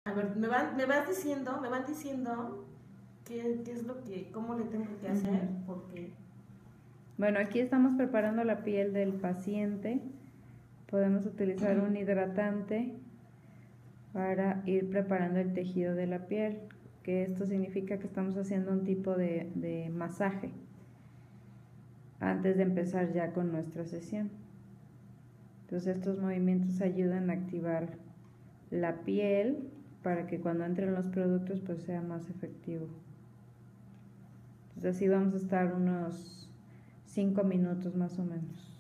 A ver, me van diciendo qué es lo que, cómo le tengo que hacer, porque Bueno, aquí estamos preparando la piel del paciente. Podemos utilizar un hidratante para ir preparando el tejido de la piel, que esto significa que estamos haciendo un tipo de masaje antes de empezar ya con nuestra sesión. Entonces estos movimientos ayudan a activar la piel para que cuando entren los productos pues sea más efectivo. Entonces así vamos a estar unos 5 minutos más o menos.